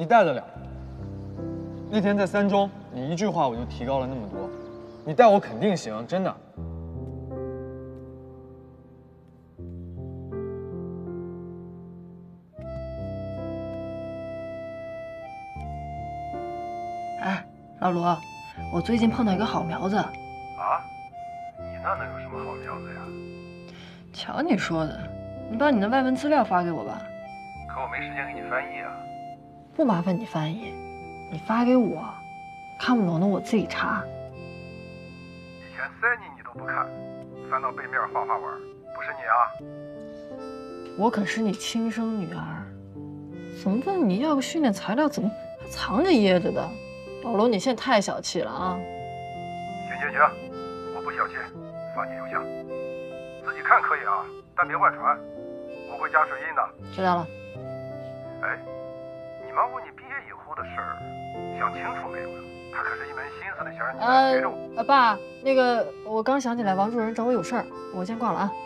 你带得了。那天在3中，你一句话我就提高了那么多，你带我肯定行，真的。 哎，老罗，我最近碰到一个好苗子。啊？ 你那能有什么好苗子呀？ 瞧你说的，你把你的外文资料发给我吧。 可我没时间给你翻译啊。 不麻烦你翻译，你发给我，看不懂的我自己查。 以前塞你都不看，翻到背面画画玩，不是你啊？ 我可是你亲生女儿，怎么问你要个训练材料，怎么还藏着掖着的？老罗，你现在太小气了啊！ 行，我不小气，放你邮箱，自己看可以啊，但别外传，我会加水印的。 知道了。 哎，你妈问你毕业以后的事儿，想清楚没有呀？她可是一门心思的想让你来陪着我。 爸，那个我刚想起来，王主任找我有事儿，我先挂了啊。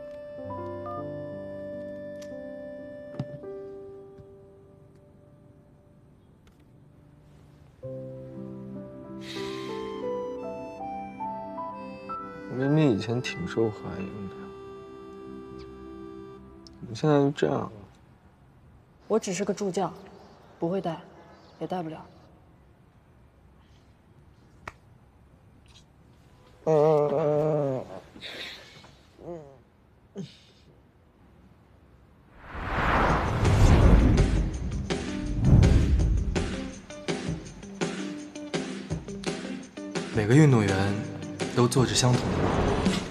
明明以前挺受欢迎的，怎么现在就这样了？ 我只是个助教，不会带，也带不了。 每个运动员都做着相同的梦，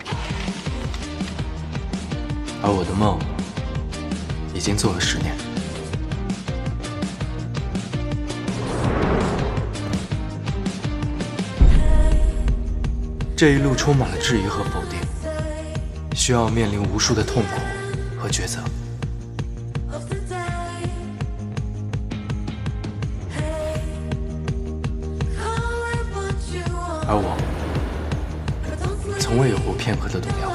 而我的梦已经做了10年。这一路充满了质疑和否定，需要面临无数的痛苦和抉择。而我从未有过片刻的动摇。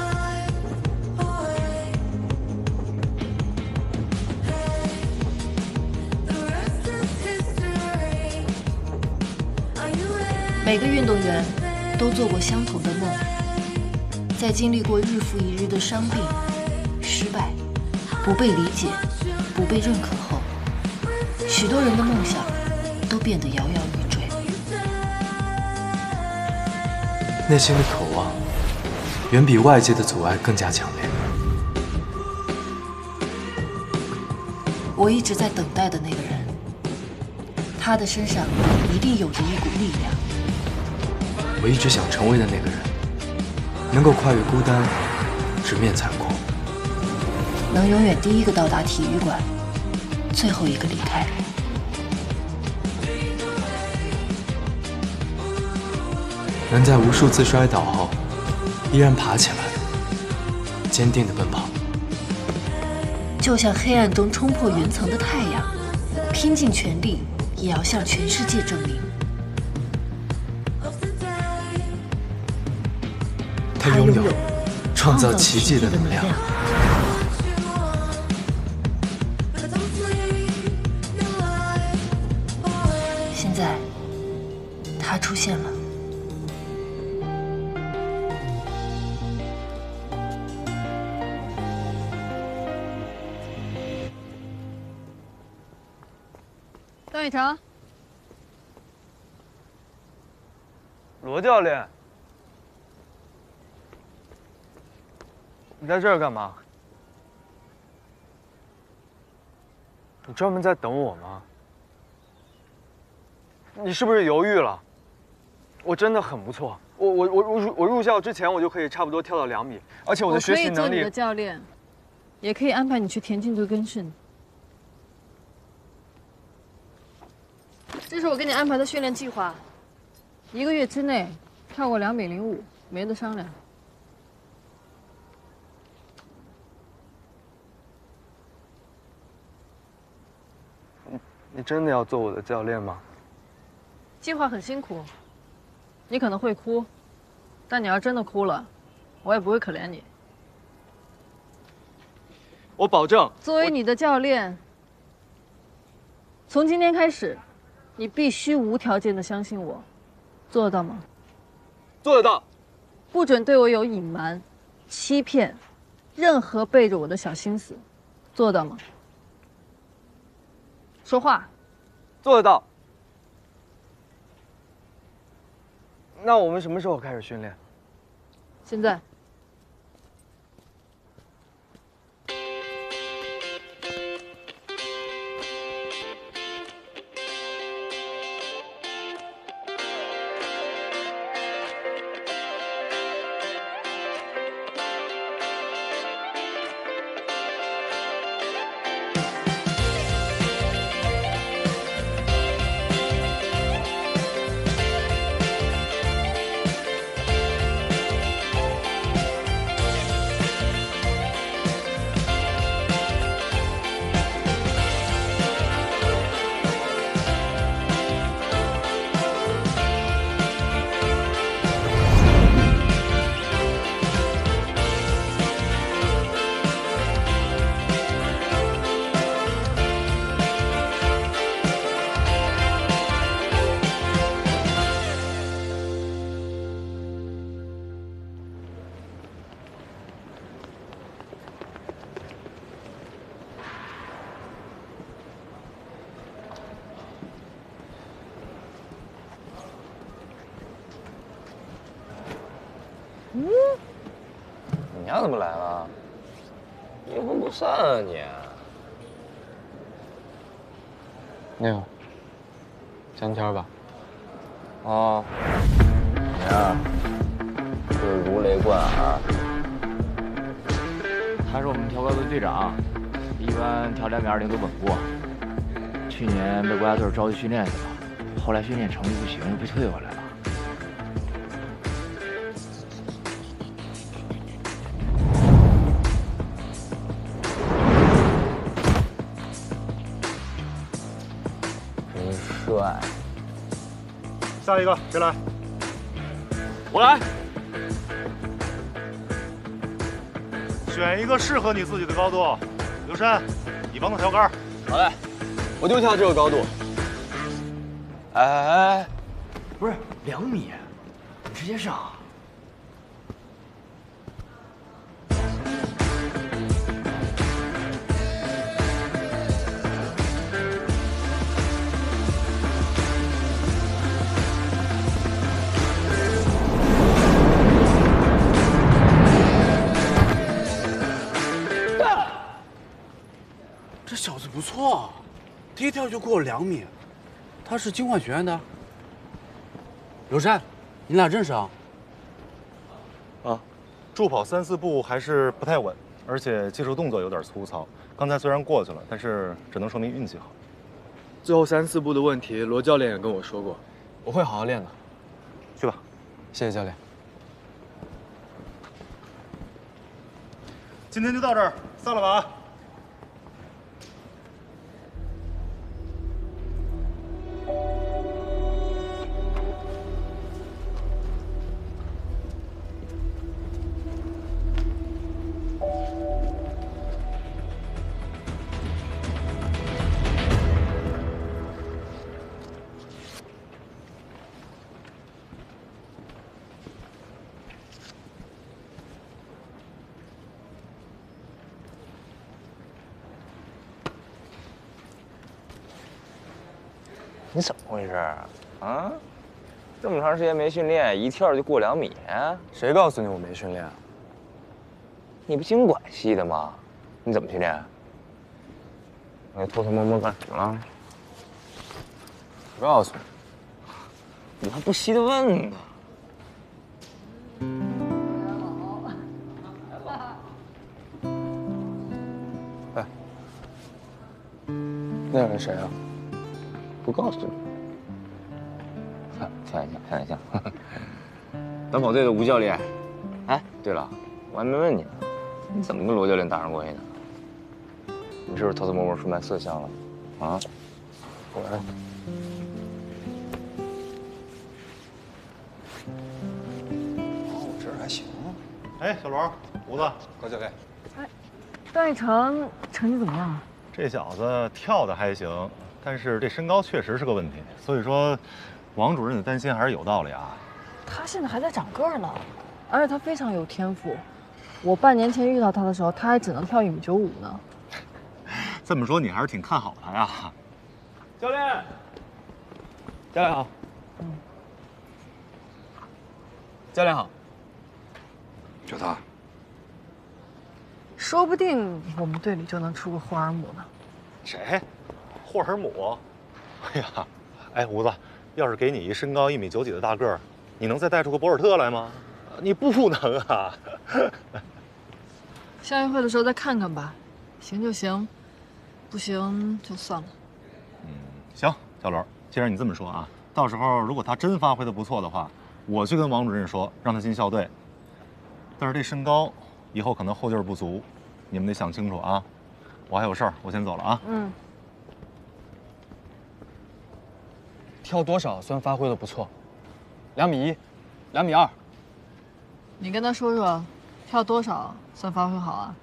每个运动员都做过相同的梦，在经历过日复一日的伤病、失败、不被理解、不被认可后，许多人的梦想都变得摇摇欲坠。 内心的渴望远比外界的阻碍更加强烈。 我一直在等待的那个人，他的身上一定有着一股力量。 我一直想成为的那个人，能够跨越孤单，直面残酷， 能永远第一个到达体育馆，最后一个离开。 能在无数次摔倒后依然爬起来，坚定地奔跑。 就像黑暗中冲破云层的太阳，拼尽全力也要向全世界证明， 他拥有创造奇迹的能量。 现在，他出现了。段宇成， 罗教练，你在这儿干嘛？你专门在等我吗？你是不是犹豫了？我真的很不错，我入校之前我就可以差不多跳到2米，而且我的学习能力。 我可以做你的教练，也可以安排你去田径队跟训。这是我给你安排的训练计划，1个月之内跳过2米05，没得商量。 你真的要做我的教练吗？ 计划很辛苦，你可能会哭，但你要真的哭了，我也不会可怜你。 我保证。 作为你的教练， 从今天开始，你必须无条件的相信我，做得到吗？ 做得到。 不准对我有隐瞒、欺骗，任何背着我的小心思，做得到吗？说话。 做得到。那我们什么时候开始训练？ 现在。 你娘怎么来了？阴魂不散啊你！ 那个，江天吧。 啊，你呀，是如雷贯耳。 他是我们跳高队队长，一般跳2米20都稳过。去年被国家队召集训练去了，后来训练成绩不行，又被退回来了。 真帅！ 下一个谁来？ 我来。 选一个适合你自己的高度。刘山，你帮他调杆。 好嘞，我就跳这个高度。 哎，不是2米，你直接上。 这小子不错，第一跳就过了2米。他是经管学院的。刘山，你俩认识啊？ 啊，助跑3、4步还是不太稳，而且技术动作有点粗糙。刚才虽然过去了，但是只能说明运气好。 最后3、4步的问题，罗教练也跟我说过，我会好好练的。 去吧， 谢谢教练。 今天就到这儿，散了吧啊！ 你怎么回事啊？啊，这么长时间没训练，一跳就过2米， 谁告诉你我没训练？ 你不经管系的吗？你怎么训练？你偷偷摸摸干什么了？ 不告诉你。 我还不稀得问呢。 哎，那个是谁啊？ 不告诉你。开玩笑，开玩笑。短跑队的吴教练。哎，对了，我还没问你呢，你怎么跟罗教练搭上关系的？你是不是偷偷摸摸出卖色相了？啊？ 我这还行。 哎，小罗，胡子， 高教练， 段奕成成绩怎么样啊？ 这小子跳的还行， 但是这身高确实是个问题，所以说，王主任的担心还是有道理啊。 他现在还在长个儿呢，而且他非常有天赋。我半年前遇到他的时候，他还只能跳1.95米呢。 这么说你还是挺看好他呀？ 教练，教练好。教练好。 就他。 说不定我们队里就能出个霍尔姆呢。 谁？霍尔姆？哎呀，哎，胡子，要是给你一身高1.9米的大个儿，你能再带出个博尔特来吗？你不能啊！ 校运会的时候再看看吧，行就行，不行就算了。 行，小罗，既然你这么说啊，到时候如果他真发挥的不错的话，我去跟王主任说，让他进校队。但是这身高，以后可能后劲儿不足，你们得想清楚啊。我还有事儿，我先走了啊。 跳多少算发挥的不错？2.1米，2.2米。 你跟他说说，跳多少算发挥好啊？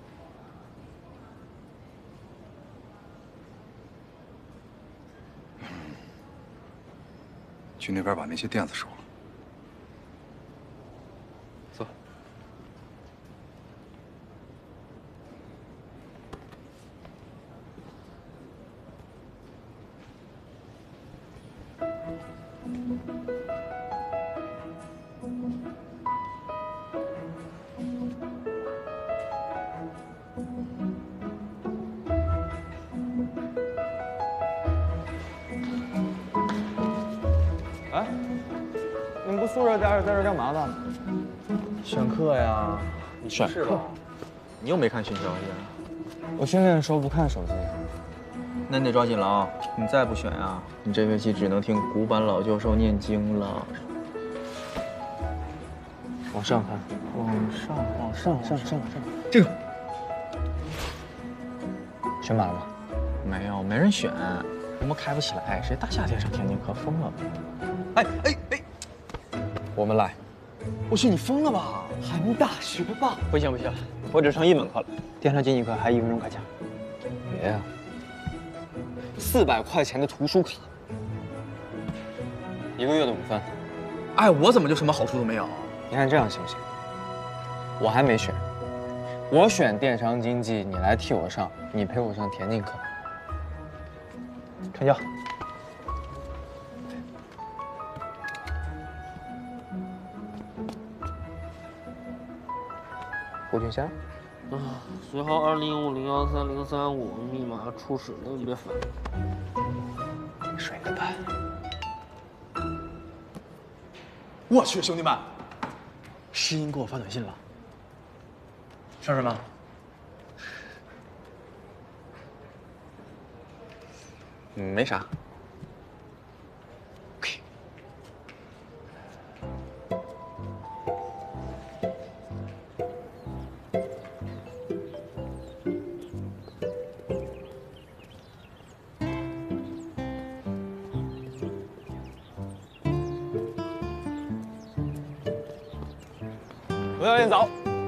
去那边把那些垫子收了。 走。哎，你们不宿舍待着，在这干嘛呢？选课呀。你选课？你又没看群消息？我训练的时候不看手机。那你得抓紧了啊！你再不选呀，你这学期只能听古板老教授念经了。往上看，往上。这个选满了吗？没有，没人选。我们开不起来，谁大夏天上天津课，疯了吧？哎，我们来。我去，你疯了吧？韩大学霸？不行，我只上1门课了，电商经济课还1分钟开抢。别呀，400块钱的图书卡，1个月的午饭。哎，我怎么就什么好处都没有？你看这样行不行？我还没选，我选电商经济，你来替我上，你陪我上田径课。成交。胡俊霞。 随号2050130335，密码初始的，你别烦。 睡了吧。我去，兄弟们，诗音给我发短信了。说什么？没啥。OK。罗教练早。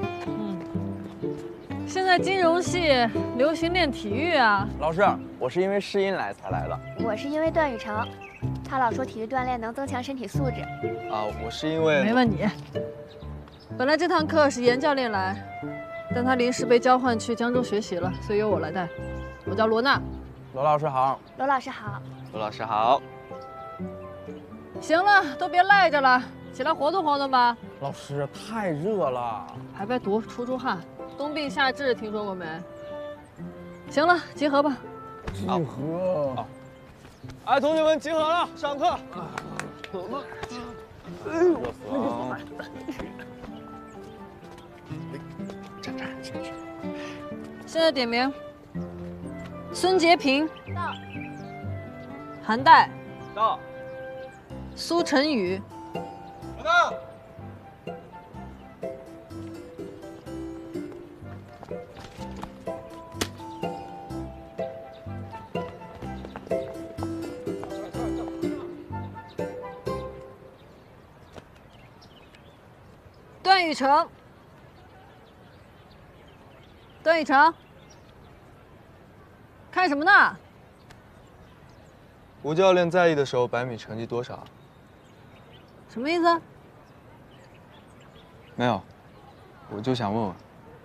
现在金融系流行练体育啊。 老师，我是因为诗音才来的。 我是因为段雨成，他老说体育锻炼能增强身体素质。 啊，我是因为…… 没问你。本来这堂课是严教练来，但他临时被交换去江州学习了，所以由我来带。我叫罗娜。 罗老师好。 罗老师好。 罗老师好。 行了，都别赖着了，起来活动活动吧。 老师，太热了， 排排毒，出汗。冬病夏治，听说过没？行了，集合吧。 集合。好。哎，同学们集合了，上课。热死了。站。 现在点名：孙洁平到， 韩代到， 苏晨宇到。 段雨成，段雨成，看什么呢？ 吴教练在意的时候，100米成绩多少？ 什么意思？ 没有，我就想问问。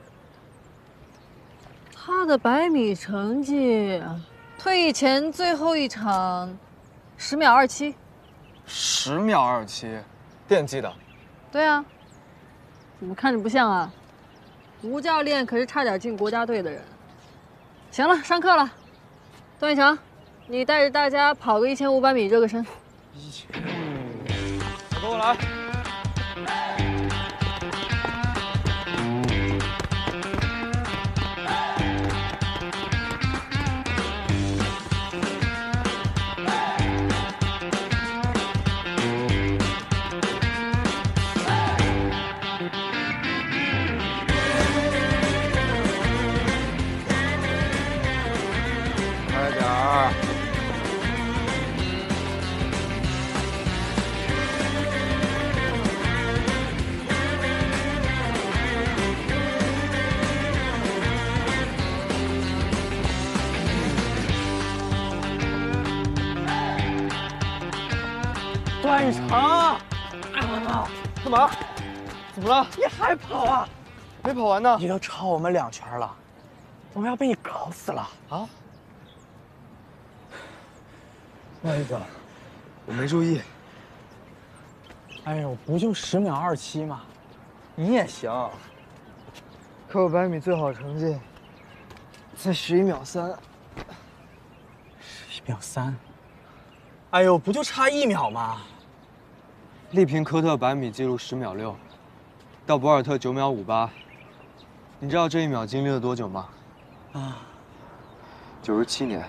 他的100米成绩，退役前最后一场，10秒27。 10秒27，电击的。 对啊，怎么看着不像啊？吴教练可是差点进国家队的人。行了，上课了。段奕成，你带着大家跑个1500米热个身。 跟我来。 快点儿！ 段奕成， 干嘛？怎么了？ 你还跑啊？ 没跑完呢。 你都超我们2圈了，我们要被你搞死了啊！段奕成， 我没注意。 哎呦，不就10秒27吗？你也行。 可我100米最好成绩才11秒3。 11秒3。哎呦，不就差1秒吗？ 力平科特100米记录10秒6，到博尔特9秒58。你知道这1秒经历了多久吗？ 啊 ，97年。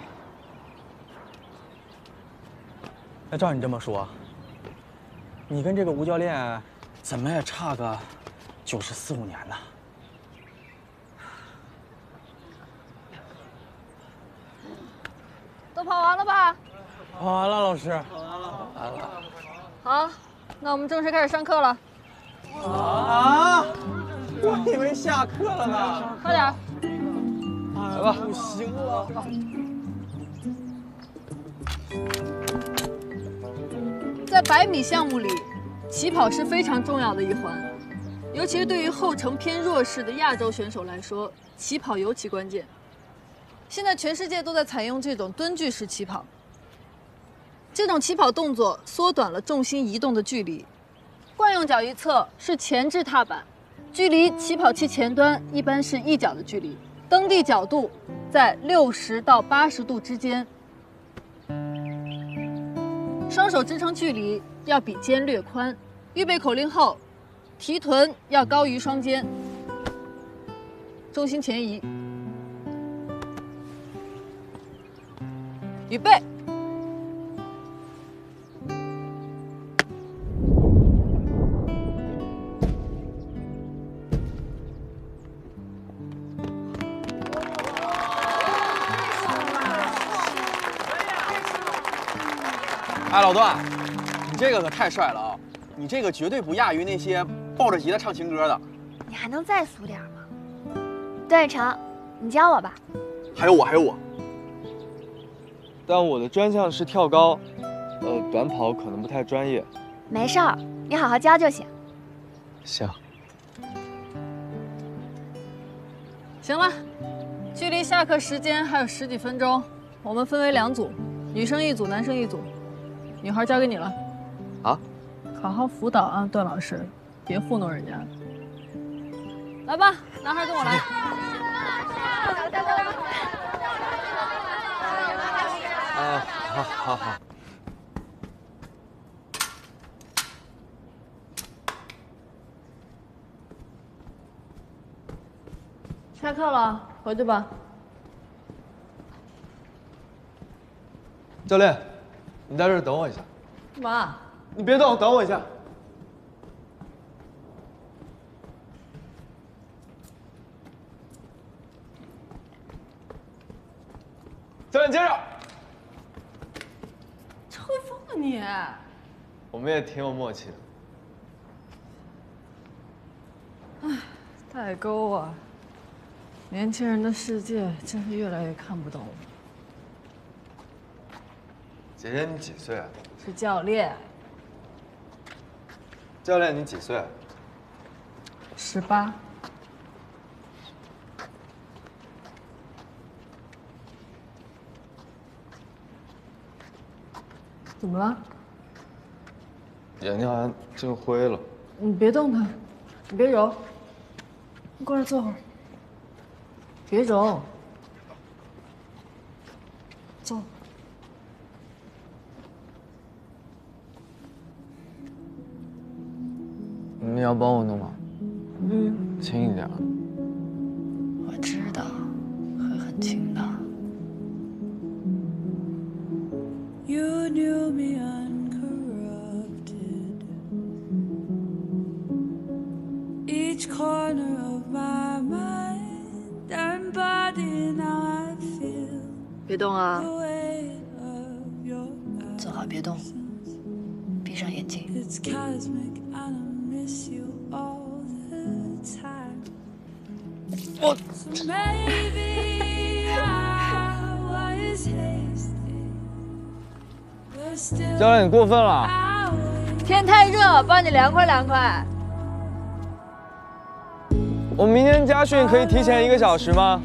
那照你这么说，你跟这个吴教练怎么也差个94、95年呢？ 都跑完了吧？ 跑完了，老师。 完了。好，那我们正式开始上课了。 啊！我以为下课了呢。 快点。 来吧。不行了。 在100米项目里，起跑是非常重要的一环，尤其是对于后程偏弱势的亚洲选手来说，起跑尤其关键。现在全世界都在采用这种蹲踞式起跑。这种起跑动作缩短了重心移动的距离。惯用脚一侧是前置踏板，距离起跑器前端一般是1脚的距离，蹬地角度在60到80度之间。双手支撑距离要比肩略宽。预备口令后，提臀要高于双肩，重心前移。预备。 哎，老段，你这个可太帅了啊！你这个绝对不亚于那些抱着吉他唱情歌的。 你还能再俗点吗？段奕成，你教我吧。 还有我。 但我的专项是跳高，短跑可能不太专业。 没事儿，你好好教就行。 行。 行了，距离下课时间还有10几分钟，我们分为2组，女生1组，男生1组。女孩交给你了。 啊？ 好好辅导啊，段老师，别糊弄人家。来吧，男孩跟我来。 啊，好。 下课了，回去吧。 教练，你在这儿等我一下。 干嘛？ 你别动，等我一下。教练接着。 抽风了你！ 我们也挺有默契的。 唉，代沟啊！年轻人的世界真是越来越看不懂了。 姐姐，你几岁啊？ 是教练。 教练，你几岁 ？18。怎么了？ 眼睛好像进灰了。 你别动它，你别揉，你过来坐会儿。别揉，坐。 你要帮我弄吗？轻一点。 我知道，会很轻的。 You knew me uncorrupted. Each corner of my mind and body now I feel. 别动啊！ 坐好，别动，闭上眼睛。 It's cosmic and I miss you all the time. So maybe I was hasty. 教练，你过分了！ 天太热，帮你凉快凉快。 我明天家训可以提前1个小时吗？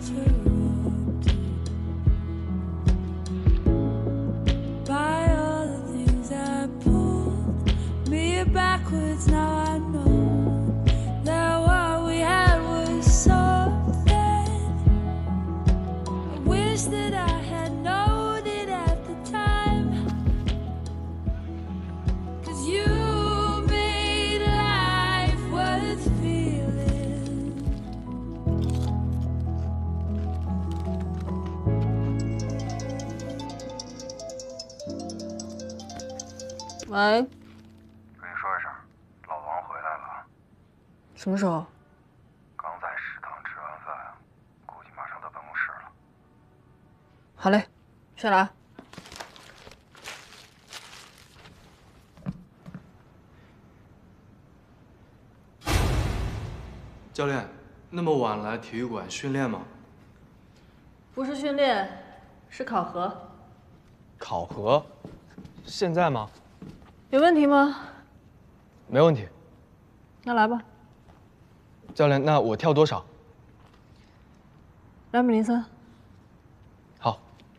喂， 跟你说一声，老王回来了。 什么时候？ 刚在食堂吃完饭，估计马上到办公室了。 好嘞，下来。 教练，那么晚来体育馆训练吗？ 不是训练，是考核。 考核？现在吗？ 有问题吗？ 没问题。 那来吧。 教练，那我跳多少 ？2.03。 好。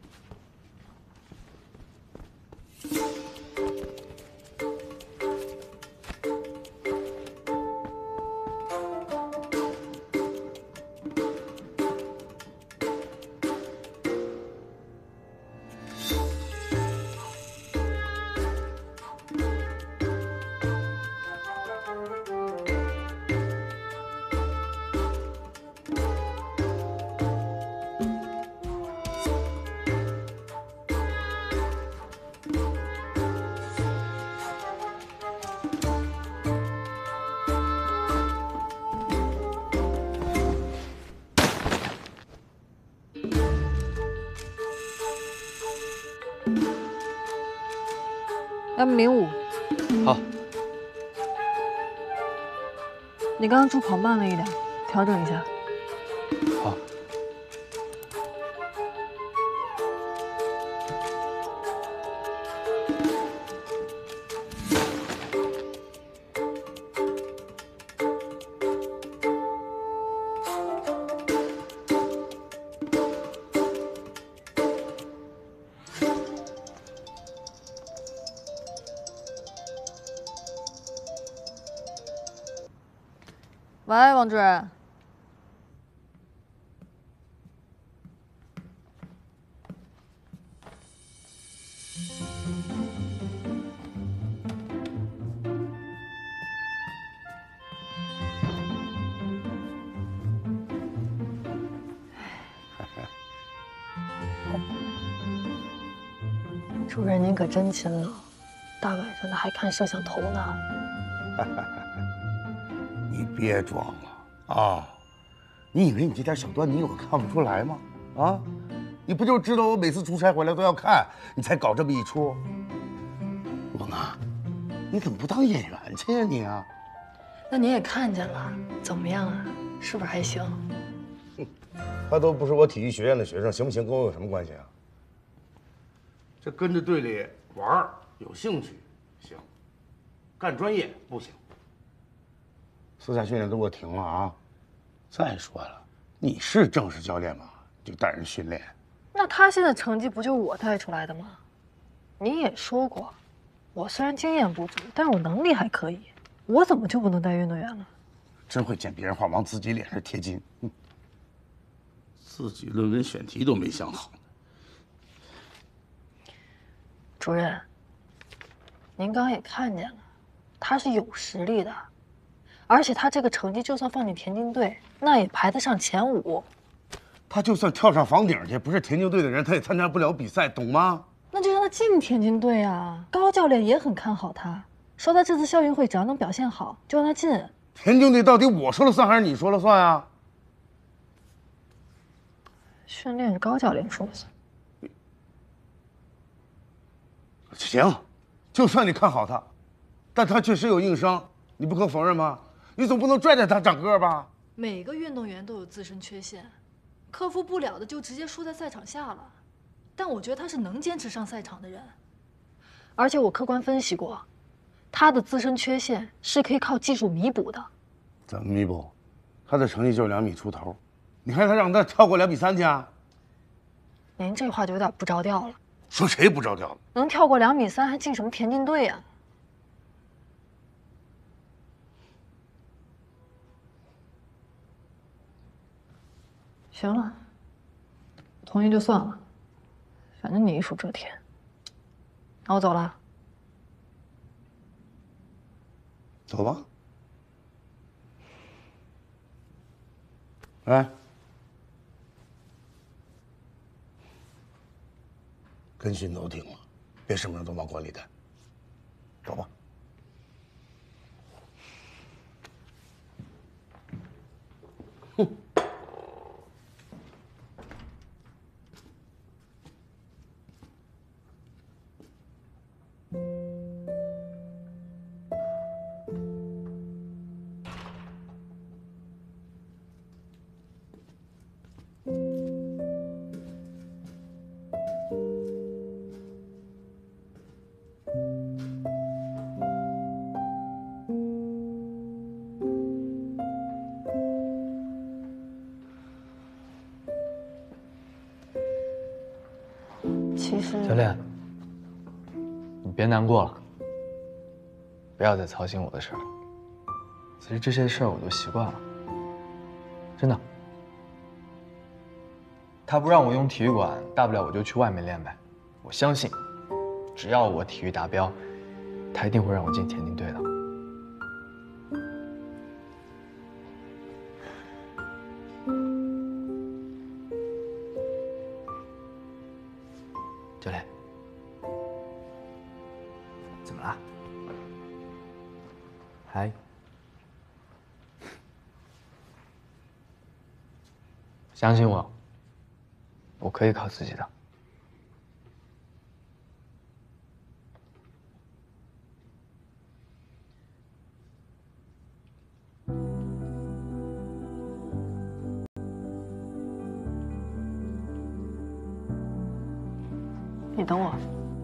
2.05。 好。 你刚刚出跑慢了一点，调整一下。 好。 喂，王主任。 主任您可真勤劳，大晚上的还看摄像头呢。 你别装了啊！你以为你这点小端倪我看不出来吗？啊，你不就知道我每次出差回来都要看，你才搞这么一出？王啊，你怎么不当演员去呀你啊？ 那您也看见了，怎么样啊？是不是还行？ 他都不是我体育学院的学生，行不行跟我有什么关系啊？这跟着队里玩儿有兴趣行，干专业不行。私下训练都给我停了啊！再说了，你是正式教练吗？就带人训练。 那他现在成绩不就是我带出来的吗？你也说过，我虽然经验不足，但是我能力还可以，我怎么就不能带运动员了？ 真会捡别人话往自己脸上贴金，自己论文选题都没想好。 主任，您刚刚也看见了，他是有实力的，而且他这个成绩就算放进田径队，那也排得上前5。 他就算跳上房顶去，不是田径队的人，他也参加不了比赛，懂吗？ 那就让他进田径队啊！高教练也很看好他，说他这次校运会只要能表现好，就让他进。 田径队到底我说了算还是你说了算啊？ 训练是高教练说了算。 行，就算你看好他，但他确实有硬伤，你不可否认吧？你总不能拽着他长个吧？ 每个运动员都有自身缺陷，克服不了的就直接输在赛场下了。但我觉得他是能坚持上赛场的人， 而且我客观分析过，他的自身缺陷是可以靠技术弥补的。 怎么弥补？他的成绩就是2米出头，你看他让他跳过2米3去啊？ 您这话就有点不着调了。 说谁不着调了？ 能跳过2米3还进什么田径队啊？行了，同意就算了，反正你一手遮天。那我走了。 走吧。来，跟训都停了，别什么人都往馆里带。走吧。哼。 其实， 教练，你别难过了，不要再操心我的事儿了。其实这些事儿我都习惯了，真的。他不让我用体育馆，大不了我就去外面练呗。我相信，只要我体育达标，他一定会让我进田径队的。教练，怎么了？嗨，相信我，我可以靠自己的。 你等我。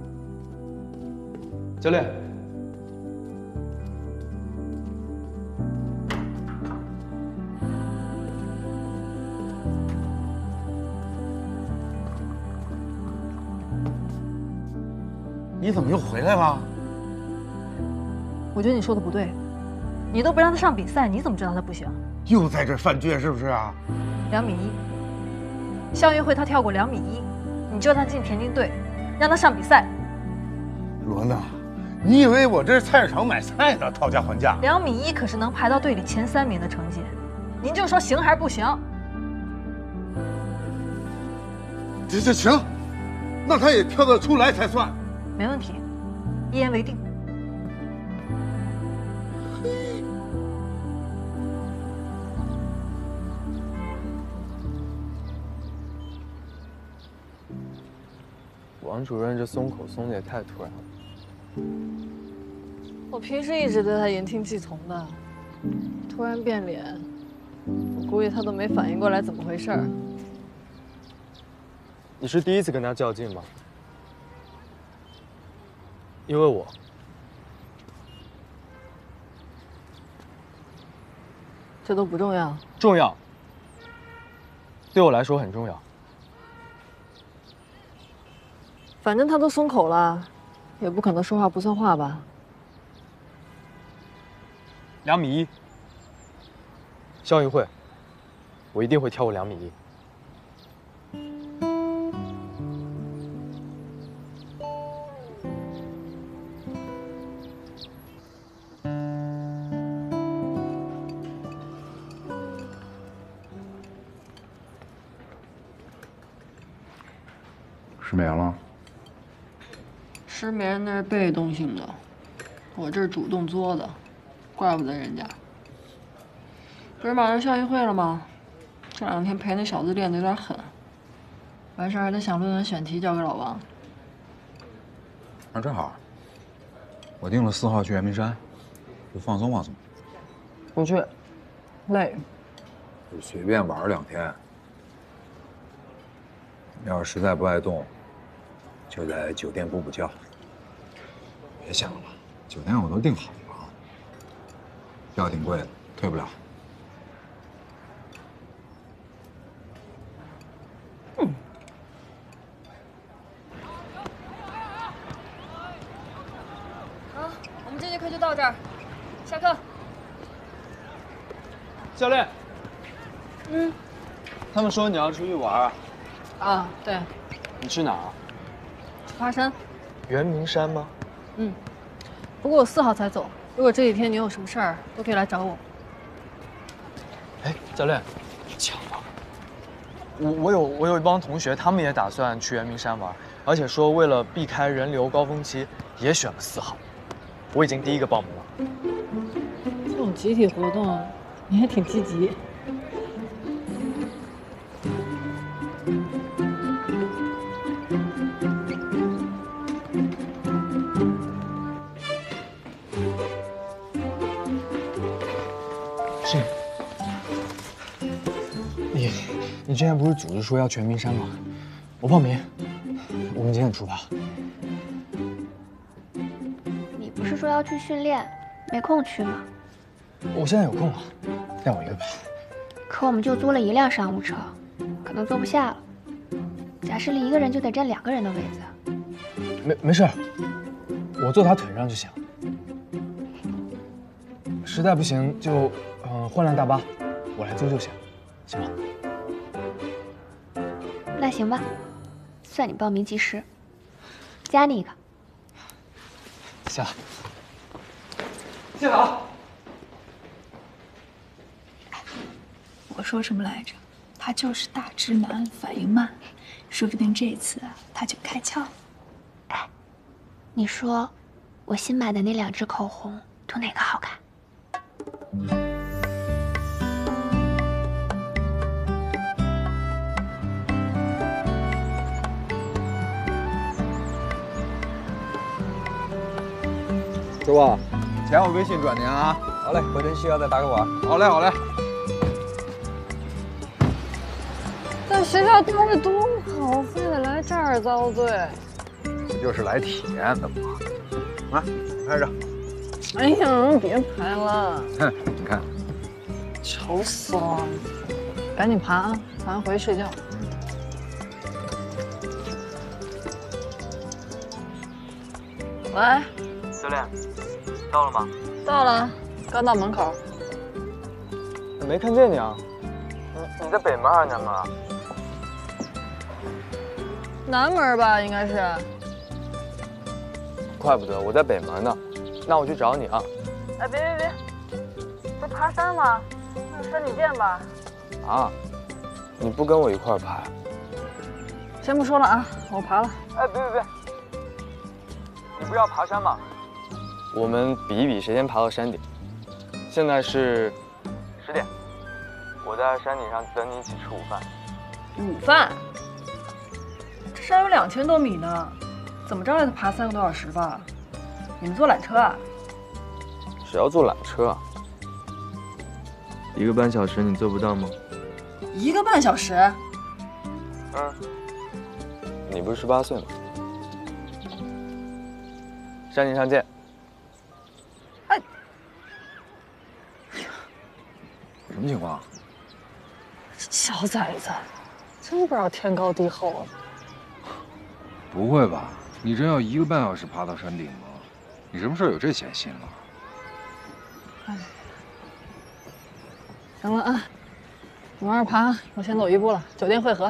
教练， 你怎么又回来了？ 我觉得你说的不对，你都不让他上比赛，你怎么知道他不行？ 又在这犯倔是不是啊 ？2米1，校运会他跳过2米1，你就让他进田径队，让他上比赛。 罗娜，你以为我这是菜市场买菜呢？讨价还价。 2米1可是能排到队里前3名的成绩，您就说行还是不行？ 这行，那他也跳得出来才算。 没问题，一言为定。 王主任这松口松的也太突然了。 我平时一直对他言听计从的，突然变脸，我估计他都没反应过来怎么回事儿。 你是第一次跟他较劲吗？ 因为我。 这都不重要。 重要。对我来说很重要。 反正他都松口了，也不可能说话不算话吧 ？2.1米。校运会，我一定会跳过2.1米。 失眠了？ 失眠那是被动性的，我这是主动作的，怪不得人家。不是马上校运会了吗？这2天陪那小子练得有点狠，完事儿还得想论文选题交给老王。 那正好，我定了4号去圆明山，就放松放松。 不去，累。 就随便玩2天。要是实在不爱动，就在酒店补补觉。别想了，酒店我都订好了，票挺贵的，退不了。 好，我们这节课就到这儿，下课。 教练， 他们说你要出去玩啊？ 啊，对。 你去哪儿啊？ 去爬山。 圆明山吗？ 不过我4号才走，如果这几天你有什么事儿，都可以来找我。 哎，教练，巧了，我有一帮同学，他们也打算去圆明山玩，而且说为了避开人流高峰期，也选了4号。我已经第1个报名了。 这种集体活动，你还挺积极。 你之前不是组织说要去圆明山吗？我报名，我们几点出发？ 你不是说要去训练，没空去吗？ 我现在有空啊，带我一个吧。 可我们就租了1辆商务车，可能坐不下了。贾士利1个人就得占2个人的位子。 没事，我坐他腿上就行。实在不行就换辆大巴，我来租就行，行吗？ 那行吧，算你报名及时，加你一个。 行。 谢好。 我说什么来着？他就是大直男，反应慢，说不定这次他就开窍了。 哎，你说我新买的那2支口红涂哪个好看？ 师傅，钱我微信转您啊。好嘞，回头需要再打给我。好嘞，好嘞。 在学校待着多好，非得来这儿遭罪。 不就是来体验的吗？啊，拍着。 哎呀，别拍了。 哼，你看， 丑死了。赶紧爬啊，爬完回去睡觉。喂， 教练，到了吗？ 到了，刚到门口。 没看见你啊？你在北门还是南门啊？ 南门吧，应该是。 怪不得我在北门呢，那我去找你啊。 哎，别，不爬山吗？那身体健吧。 啊，你不跟我一块儿爬？ 先不说了啊，我爬了。 哎，别，你不要爬山吗？我们比一比谁先爬到山顶。现在是10点，我在山顶上等你一起吃午饭。 午饭？这山有2000多米呢，怎么着也得爬3个多小时吧？你们坐缆车啊？ 谁要坐缆车啊？1个半小时你做不到吗 ？1个半小时？ 你不是18岁吗？ 山顶上见。 什么情况？ 小崽子，真不知道天高地厚啊！ 不会吧？你真要1个半小时爬到山顶吗？你什么时候有这闲心了？ 哎，行了啊，你往上爬，我先走一步了，酒店汇合。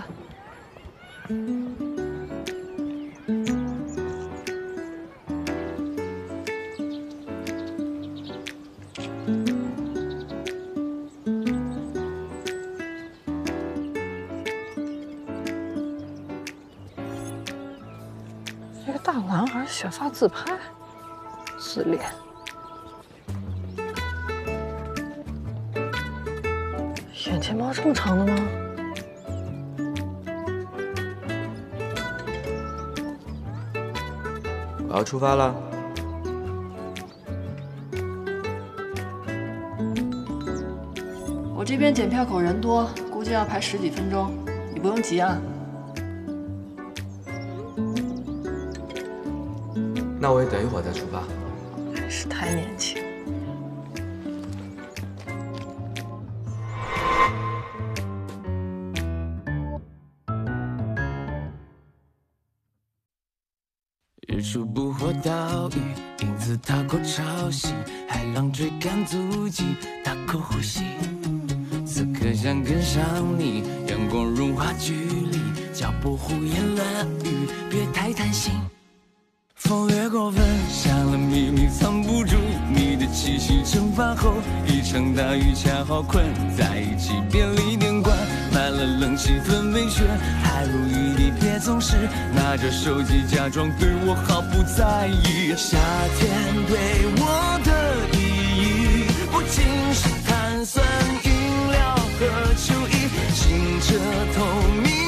这个大男孩雪发自拍，自恋。眼睫毛这么长的吗？ 我要出发了。 我这边检票口人多，估计要排10几分钟，你不用急啊。 那我也等一会儿再出发。 真是太年轻。 日出不惑岛屿，影子踏过潮汐，海浪追赶足迹，大口呼吸。此刻想跟上你，阳光融化距离，脚步胡言乱语，别太贪心。风越过分，下了秘密藏不住，你的气息蒸发后，一场大雨恰好困在一起，便利店馆满了冷气氛围雪，还如雨滴，别总是拿着手机假装对我毫不在意。夏天对我的意义，不仅是碳酸饮料和秋意，清澈透明。